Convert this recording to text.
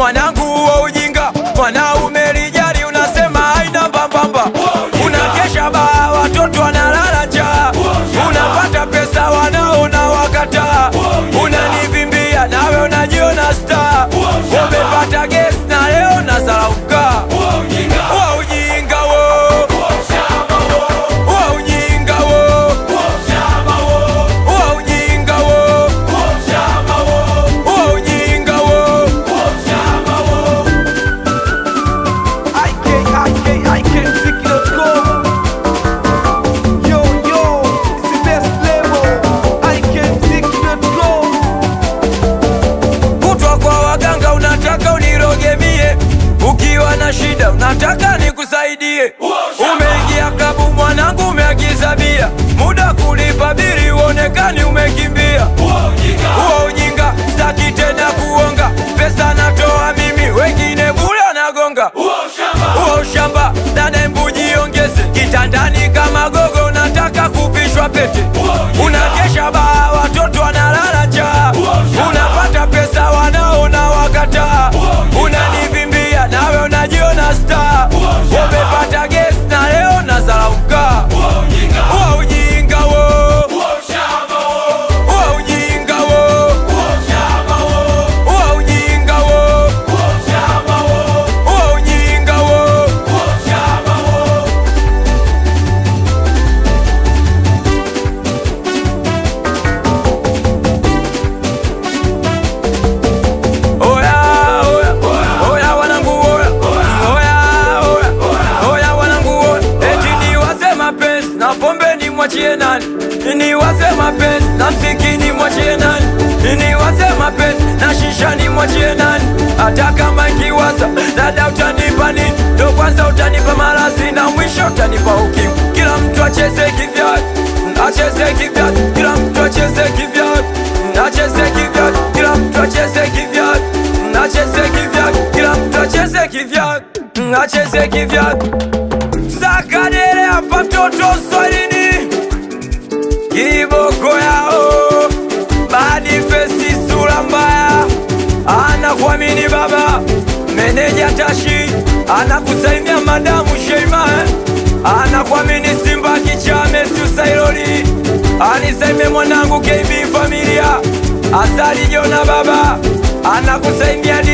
mwanangu wa ujinga, mwanaume lijali unasema haina mbambamba. Unakesha baa watoto wanalala njaa, unapata pesa wanaona wakata. Unanivimbia nawe unajiona star, umepata guest na leo nazarauka. Wa ujinga wo, wa ujinga wo, wa ujinga wo, wa ujinga wo. Ikmziki.com. Yo, yo, it's the best label. Ikmziki.com. Kutwa kwa waganga unataka unirogemie, ukiwa na shida unataka nikusaidie. Umeingia klabu mwanangu umeagiza bia, muda kulipa bili uonekani umekimbia. Huo ujinga sitaki tena kuonga, pesa natoa mimi wengine bure wanagonga. Huo ushamba dada embu jiongeze, kitandani kama gogo unataka kupishwa pete. Unakesha baa watoto wanalala njaa, unapata pesa wanaona wakata. Unanivimbia nawe unajiona star, umepata guest na leo nazarauka. Wa ujinga wo, wa ujinga wo, wa ujinga wo, wa ujinga wo. Oya, oya, oya wanangu oya, oya, oya, oya wanangu oya. Eti ni wasema pesa na pombe ni mwachie nani? Ni wasema pesa na mziki ni mwachie nani? Ni wasema pesa na shisha ni mwachie nani? Hata kama ikiwaza dada utanipa nini? Ndo kwanza utanipa malazi na mwisho utanipa ukimwi. Kila mtu acheze kivyake, acheze kivyake. Kila mtu acheze kivyake, acheze kivyake. Kila mtu acheze kivyake, acheze kivyake. Kila mtu acheze kivyake, acheze kivyake. Msaka dele hapa mtoto swalini, kiboko yao badi fesi sura mbaya. Anakuamini baba meneja Tashi, anakusalimia madamu Sheima, anakuamini Simba kichame Susailoli, anisaime mwanangu KB familia Asali Jona baba, anakusalimia